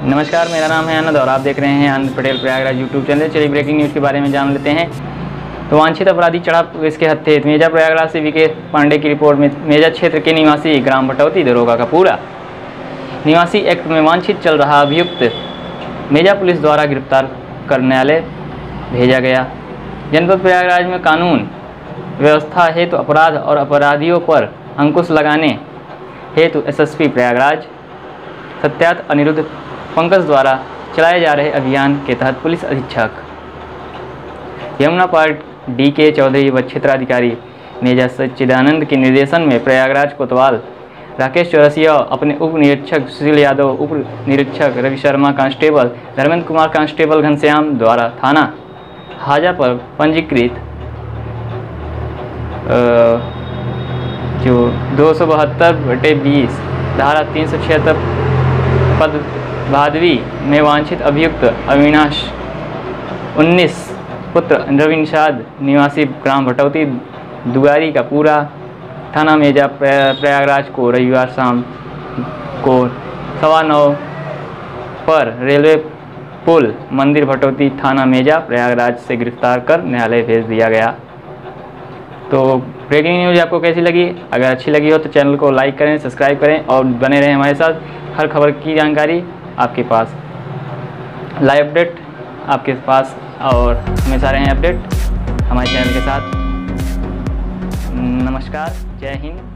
नमस्कार, मेरा नाम है आनंद और आप देख रहे हैं आनंद पटेल प्रयागराज यूट्यूब चैनल। चलिए ब्रेकिंग न्यूज़ के बारे में जान लेते हैं। तो वांछित अपराधी चढ़ा पुलिस के हत्थे। मेजा प्रयागराज से वीके पांडे की रिपोर्ट में मेजा क्षेत्र के निवासी ग्राम भटौती दरोगा का पूरा निवासी एक्ट में वांछित चल रहा अभियुक्त मेजा पुलिस द्वारा गिरफ्तार कर न्यायालय भेजा गया। जनपद प्रयागराज में कानून व्यवस्था हेतु अपराध और अपराधियों पर अंकुश लगाने हेतु एसएसपी प्रयागराज सत्यार्थ अनिरुद्ध पंकज द्वारा चलाए जा रहे अभियान के तहत पुलिस अधीक्षक यमुना पार्ट DK चौधरी व क्षेत्राधिकारी मेजा सच्चिदानंद के निर्देशन में प्रयागराज कोतवाल राकेश चौरसिया, अपने उप निरीक्षक सुशील यादव, उप निरीक्षक रवि शर्मा, कांस्टेबल धर्मेंद्र कुमार, कांस्टेबल घनश्याम द्वारा थाना हाजा पर पंजीकृत जो 272/20 धारा 376 पद भादवी में वांछित अभियुक्त अविनाश 19 पुत्र रवि निषाद निवासी ग्राम भटौती दुगारी का पूरा थाना मेजा प्रयागराज को रविवार शाम को 9:15 पर रेलवे पुल मंदिर भटौती थाना मेजा प्रयागराज से गिरफ्तार कर न्यायालय भेज दिया गया। तो ब्रेकिंग न्यूज़ आपको कैसी लगी? अगर अच्छी लगी हो तो चैनल को लाइक करें, सब्सक्राइब करें और बने रहें हमारे साथ। हर खबर की जानकारी आपके पास, लाइव अपडेट आपके पास और हमेशा रहें अपडेट हमारे चैनल के साथ। नमस्कार, जय हिंद।